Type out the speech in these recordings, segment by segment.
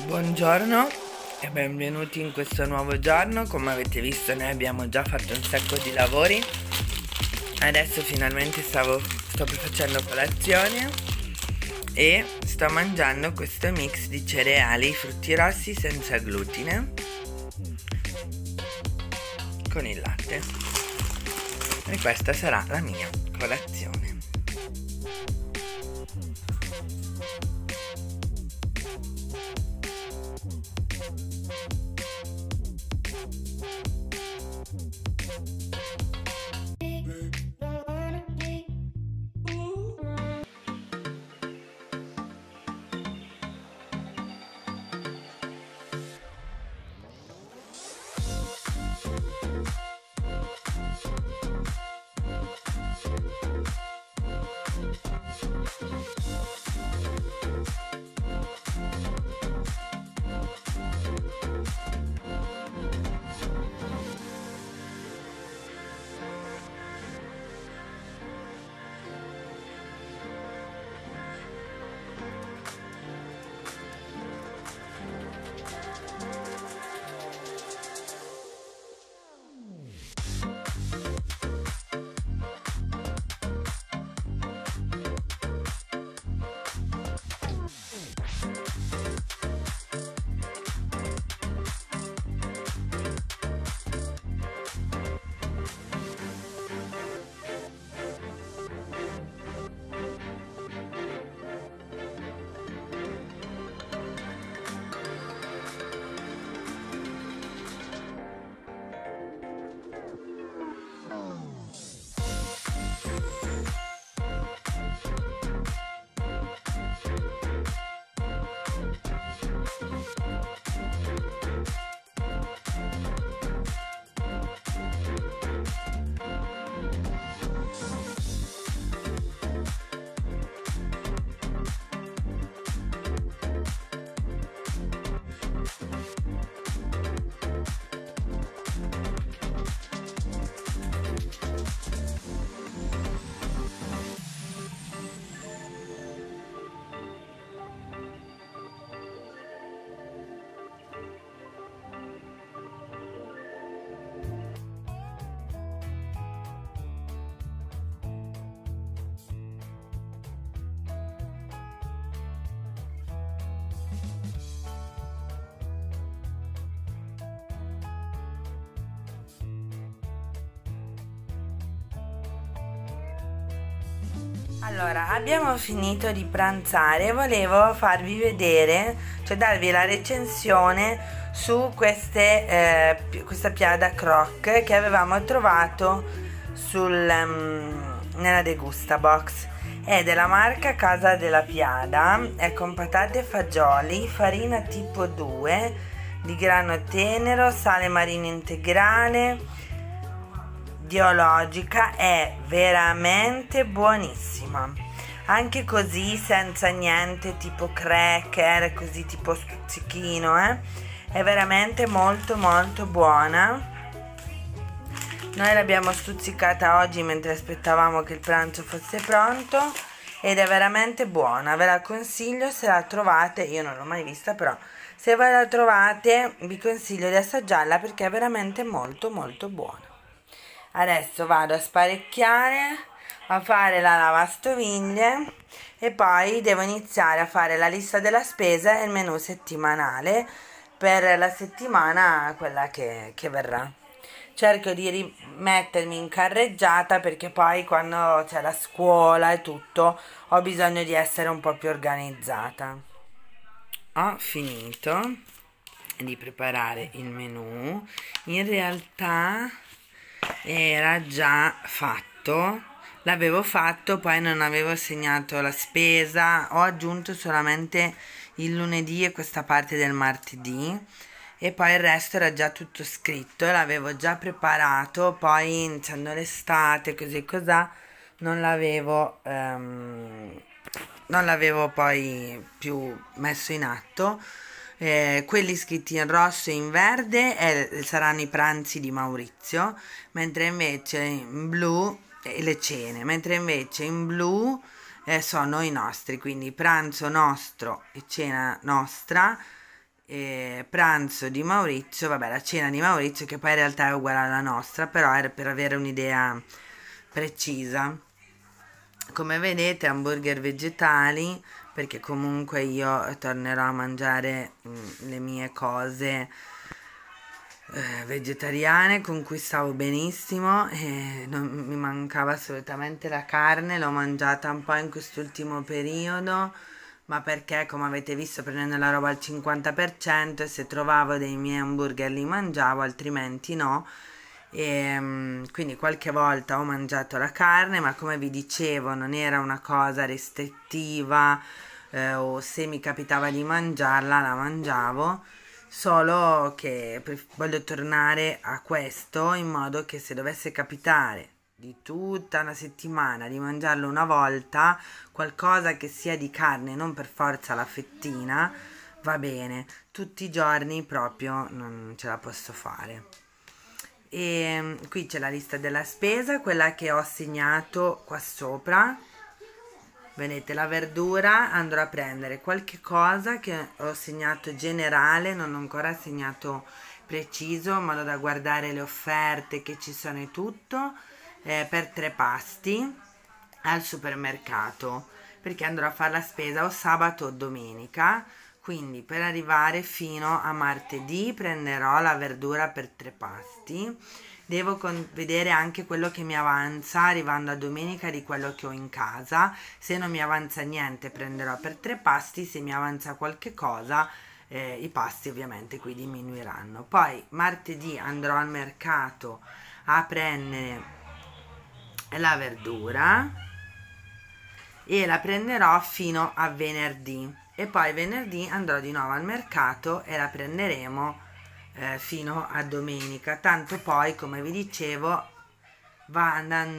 Buongiorno e benvenuti in questo nuovo giorno. Come avete visto, noi abbiamo già fatto un sacco di lavori. Adesso finalmente sto facendo colazione e sto mangiando questo mix di cereali, frutti rossi senza glutine con il latte, e questa sarà la mia colazione. Allora, abbiamo finito di pranzare e volevo farvi vedere, cioè darvi la recensione su questa Piada Croc che avevamo trovato nella Degusta Box. È della marca Casa della Piada, è con patate e fagioli, farina tipo 2, di grano tenero, sale marino integrale, biologica, è veramente buonissima, anche così senza niente tipo cracker, così tipo stuzzichino, è veramente molto molto buona. Noi l'abbiamo stuzzicata oggi mentre aspettavamo che il pranzo fosse pronto ed è veramente buona, ve la consiglio se la trovate. Io non l'ho mai vista, però se ve la trovate vi consiglio di assaggiarla perché è veramente molto molto buona. Adesso vado a sparecchiare, a fare la lavastoviglie e poi devo iniziare a fare la lista della spesa e il menù settimanale per la settimana, quella che verrà. Cerco di rimettermi in carreggiata perché poi quando c'è la scuola e tutto ho bisogno di essere un po' più organizzata. Ho finito di preparare il menù, in realtà era già fatto, l'avevo fatto, poi non avevo segnato la spesa, ho aggiunto solamente il lunedì e questa parte del martedì e poi il resto era già tutto scritto, l'avevo già preparato, poi iniziando l'estate così cosà non l'avevo poi più messo in atto. Quelli scritti in rosso e in verde saranno i pranzi di Maurizio, mentre invece in blu le cene, mentre invece in blu sono i nostri, quindi pranzo nostro e cena nostra pranzo di Maurizio, vabbè, la cena di Maurizio, che poi in realtà è uguale alla nostra, però era per avere un'idea precisa. Come vedete, hamburger vegetali, perché comunque io tornerò a mangiare le mie cose vegetariane con cui stavo benissimo e non mi mancava assolutamente la carne. L'ho mangiata un po' in quest'ultimo periodo, ma perché, come avete visto, prendendo la roba al 50%, e se trovavo dei miei hamburger li mangiavo, altrimenti no. Quindi qualche volta ho mangiato la carne, ma come vi dicevo non era una cosa restrittiva, o se mi capitava di mangiarla la mangiavo, solo che voglio tornare a questo in modo che se dovesse capitare di tutta una settimana di mangiarlo una volta, qualcosa che sia di carne, non per forza la fettina, va bene. Tutti i giorni proprio non ce la posso fare. E qui c'è la lista della spesa, quella che ho segnato qua sopra. Vedete, la verdura andrò a prendere qualche cosa che ho segnato generale, non ho ancora segnato preciso, in modo da guardare le offerte che ci sono e tutto, per 3 pasti al supermercato, perché andrò a fare la spesa o sabato o domenica. Quindi per arrivare fino a martedì prenderò la verdura per 3 pasti. Devo vedere anche quello che mi avanza arrivando a domenica di quello che ho in casa. Se non mi avanza niente prenderò per 3 pasti, se mi avanza qualche cosa i pasti ovviamente qui diminuiranno. Poi martedì andrò al mercato a prendere la verdura e la prenderò fino a venerdì, e poi venerdì andrò di nuovo al mercato e la prenderemo fino a domenica. Tanto poi, come vi dicevo, va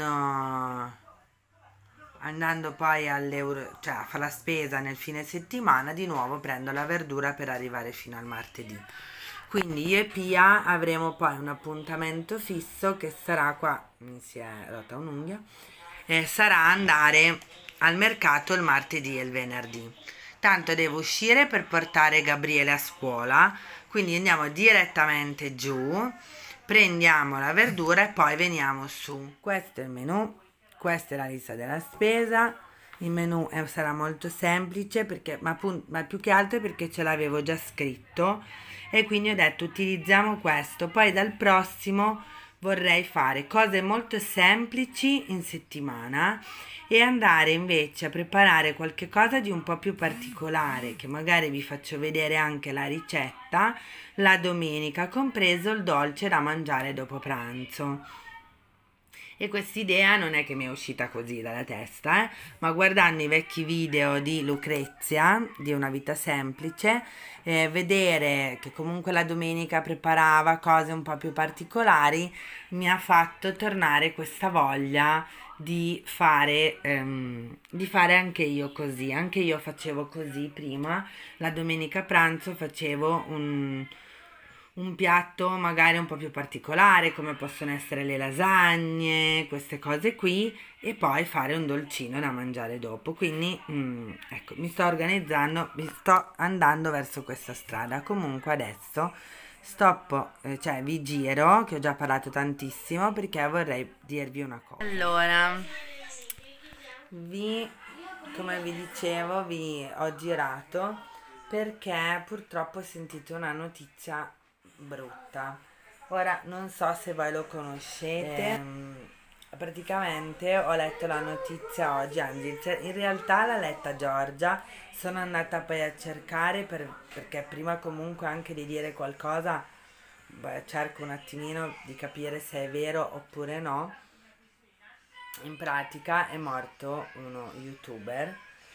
andando poi cioè a fare la spesa nel fine settimana, di nuovo prendo la verdura per arrivare fino al martedì. Quindi io e Pia avremo poi un appuntamento fisso che sarà qua, mi si è rotta un'unghia, sarà andare al mercato il martedì e il venerdì. Tanto devo uscire per portare Gabriele a scuola, quindi andiamo direttamente giù, prendiamo la verdura e poi veniamo su. Questo è il menù, questa è la lista della spesa. Il menù sarà molto semplice, perché, ma più che altro perché ce l'avevo già scritto, e quindi ho detto utilizziamo questo. Poi dal prossimo vorrei fare cose molto semplici in settimana e andare invece a preparare qualche cosa di un po' più particolare, che magari vi faccio vedere anche la ricetta la domenica, compreso il dolce da mangiare dopo pranzo. E quest'idea non è che mi è uscita così dalla testa, ma guardando i vecchi video di Lucrezia, di Una vita semplice, vedere che comunque la domenica preparava cose un po' più particolari, mi ha fatto tornare questa voglia di fare anche io così. Anche io facevo così prima, la domenica pranzo facevo un piatto magari un po' più particolare, come possono essere le lasagne, queste cose qui, e poi fare un dolcino da mangiare dopo. Quindi ecco, mi sto organizzando, mi sto andando verso questa strada. Come adesso cioè vi giro, che ho già parlato tantissimo, perché vorrei dirvi una cosa. Allora, come vi dicevo, vi ho girato perché purtroppo ho sentito una notizia brutta. Ora non so se voi lo conoscete, praticamente ho letto la notizia oggi, anzi in realtà l'ha letta Giorgia, sono andata poi a cercare perché prima comunque anche di dire qualcosa cerco un attimino di capire se è vero oppure no. In pratica è morto uno youtuber,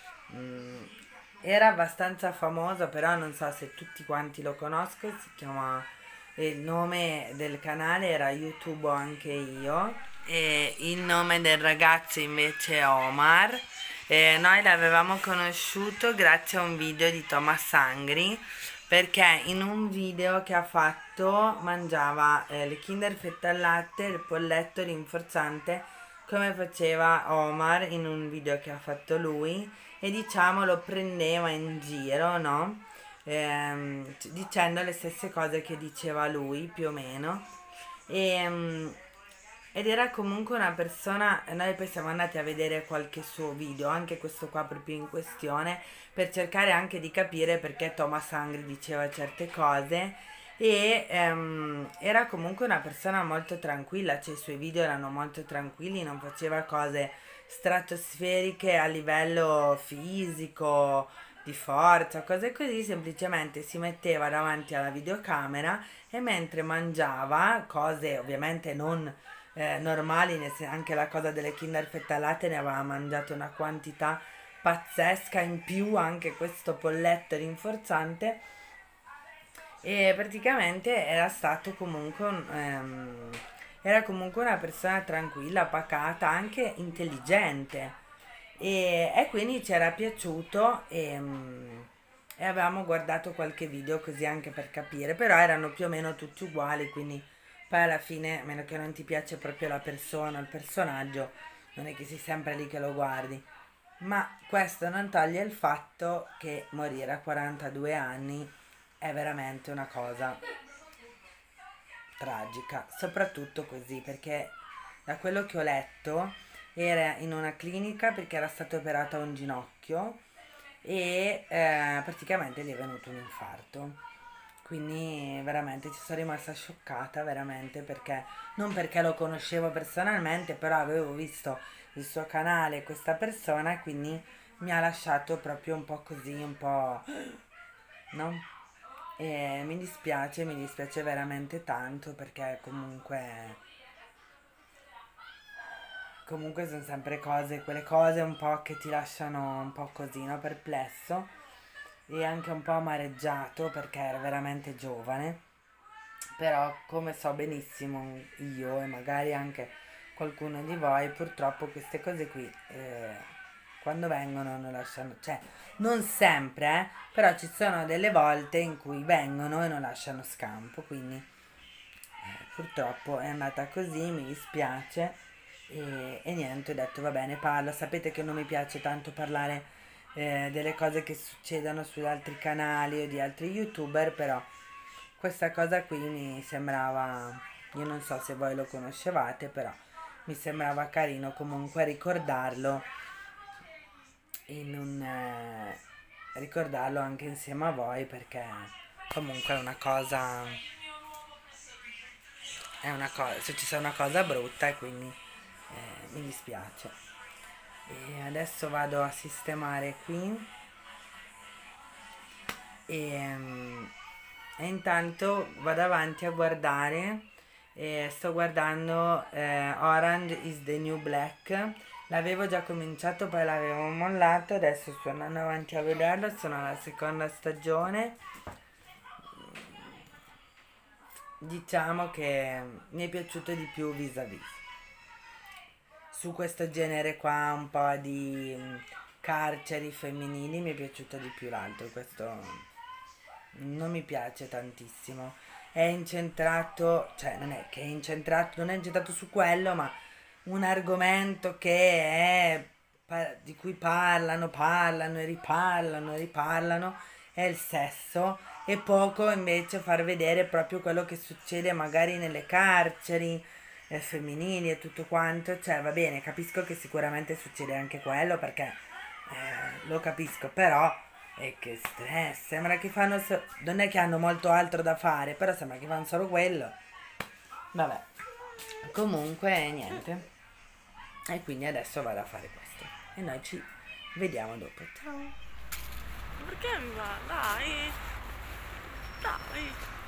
era abbastanza famoso, però non so se tutti quanti lo conoscono, si chiama, il nome del canale era YouTube anche io, e il nome del ragazzo invece è Omar. Noi l'avevamo conosciuto grazie a un video di Thomas Angry, perché in un video che ha fatto mangiava le Kinder fette al latte e il polletto rinforzante, come faceva Omar in un video che ha fatto lui, e diciamo lo prendeva in giro, no? dicendo le stesse cose che diceva lui più o meno. E, ed era comunque una persona, noi poi siamo andati a vedere qualche suo video, anche questo qua proprio in questione, per cercare anche di capire perché Thomas Angry diceva certe cose. E era comunque una persona molto tranquilla, cioè i suoi video erano molto tranquilli, non faceva cose stratosferiche a livello fisico, di forza, cose così, semplicemente si metteva davanti alla videocamera e mentre mangiava, cose ovviamente non normali, anche la cosa delle Kinder Fettalate ne aveva mangiato una quantità pazzesca, in più anche questo polletto rinforzante, e praticamente era stato comunque era comunque una persona tranquilla, pacata, anche intelligente. E quindi ci era piaciuto e avevamo guardato qualche video così anche per capire, però erano più o meno tutti uguali, quindi poi alla fine, a meno che non ti piace proprio la persona, il personaggio, non è che sei sempre lì che lo guardi. Ma questo non toglie il fatto che morire a 42 anni è veramente una cosa tragica, soprattutto così, perché da quello che ho letto era in una clinica perché era stato operato a un ginocchio e praticamente gli è venuto un infarto. Quindi veramente ci sono rimasta scioccata, veramente, perché non perché lo conoscevo personalmente, però avevo visto il suo canale, questa persona, e quindi mi ha lasciato proprio un po' così, un po', no? E mi dispiace veramente tanto perché comunque sono sempre cose, quelle cose un po' che ti lasciano un po' così, no? Perplesso e anche un po' amareggiato perché era veramente giovane. Però come so benissimo io e magari anche qualcuno di voi, purtroppo queste cose qui quando vengono non lasciano, cioè non sempre, però ci sono delle volte in cui vengono e non lasciano scampo, quindi purtroppo è andata così, mi dispiace e niente, ho detto va bene, parlo, sapete che non mi piace tanto parlare delle cose che succedono su altri canali o di altri youtuber, però questa cosa qui mi sembrava, io non so se voi lo conoscevate, però mi sembrava carino comunque ricordarlo e non ricordarlo anche insieme a voi perché comunque è una cosa, successa una cosa brutta e quindi mi dispiace. E adesso vado a sistemare qui e, e intanto vado avanti a guardare, sto guardando Orange is the New Black. L'avevo già cominciato, poi l'avevo mollato, adesso sto andando avanti a vederlo, sono alla seconda stagione. Diciamo che mi è piaciuto di più Vis-a-Vis. Su questo genere qua un po' di carceri femminili mi è piaciuto di più l'altro, questo non mi piace tantissimo. È incentrato, cioè non è che è incentrato, non è incentrato su quello, ma un argomento che è di cui parlano e riparlano è il sesso e poco invece far vedere proprio quello che succede magari nelle carceri femminili e tutto quanto, cioè va bene, capisco che sicuramente succede anche quello perché lo capisco, però è che stress, sembra che fanno non è che hanno molto altro da fare, però sembra che fanno solo quello. Vabbè, comunque niente. E quindi adesso vado a fare questo e noi ci vediamo dopo. Ciao. Perché mi va? Dai, dai.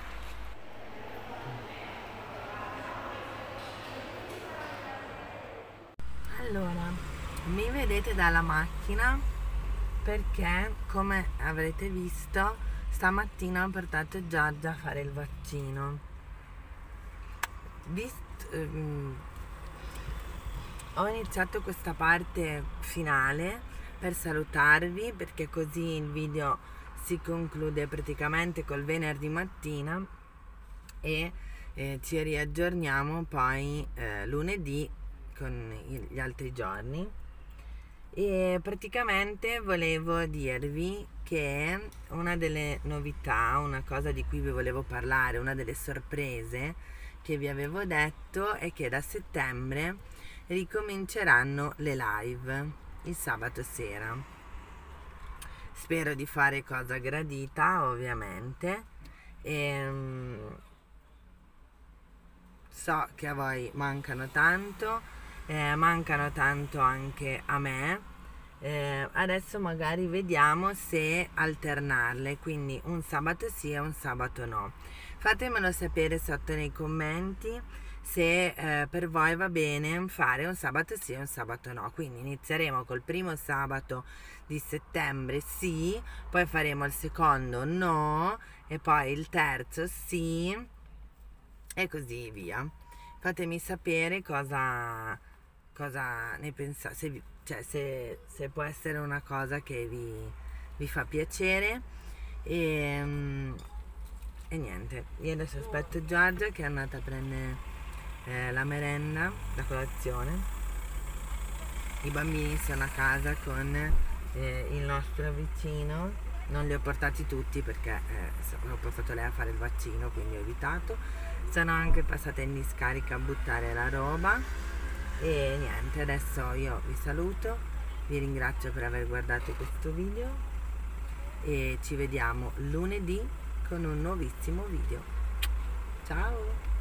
Allora, mi vedete dalla macchina perché, come avrete visto, stamattina ho portato Giorgia a fare il vaccino. Ho iniziato questa parte finale per salutarvi perché così il video si conclude praticamente col venerdì mattina e ci riaggiorniamo poi lunedì con gli altri giorni E praticamente volevo dirvi che una delle novità, una cosa di cui vi volevo parlare, una delle sorprese che vi avevo detto è che da settembre ricominceranno le live il sabato sera. Spero di fare cosa gradita, ovviamente. So che a voi mancano tanto anche a me. Adesso magari vediamo se alternarle, quindi un sabato sì e un sabato no. Fatemelo sapere sotto nei commenti se per voi va bene fare un sabato sì e un sabato no. Quindi inizieremo col primo sabato di settembre sì, poi faremo il secondo no e poi il terzo sì e così via. Fatemi sapere cosa ne pensate, se può essere una cosa che vi fa piacere. E niente, io adesso aspetto Giorgia che è andata a prendere la merenda, la colazione. I bambini sono a casa con il nostro vicino, non li ho portati tutti perché l'ho portato lei a fare il vaccino, quindi ho evitato. Sono anche passata in discarica a buttare la roba e niente, adesso io vi saluto, vi ringrazio per aver guardato questo video e ci vediamo lunedì con un nuovissimo video. Ciao!